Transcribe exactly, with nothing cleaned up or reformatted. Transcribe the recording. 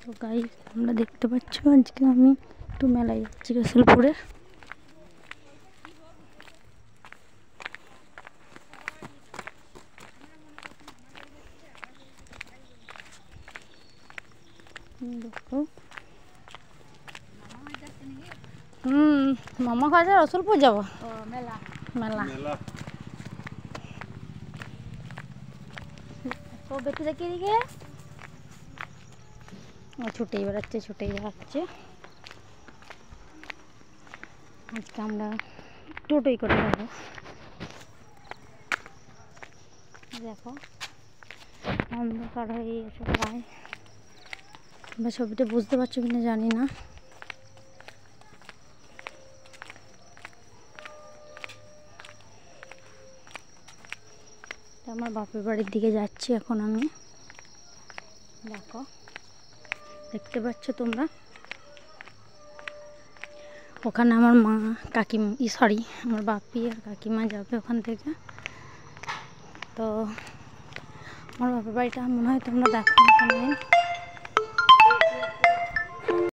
তো গাইস তোমরা দেখতে পাচ্ছ আজকে আমি একটু মেলায় যাচ্ছি রসুলপুরে। দেখো হুম মামা কাছে রসুলপুর যাবো মেলা মেলা তো বেটু দেখি দিকে ও ছুটেই বেড়াচ্ছে ছুটেই বেড়াচ্ছে। আজকে আমরা টোটোই করে যাবো। দেখো অন্ধকার হয়ে গেছে প্রায়, তোমরা ছবিটা বুঝতে পারছো কিনা জানি না। আমার বাপের বাড়ির দিকে যাচ্ছি এখন আমি। দেখো দেখতে পাচ্ছ তোমরা, ওখানে আমার মা কাকিমা ই সরি আমার বাপি আর কাকিমা যাবে ওখান থেকে। তো আমার বাপের বাড়িটা মনে হয় তোমরা দেখো না।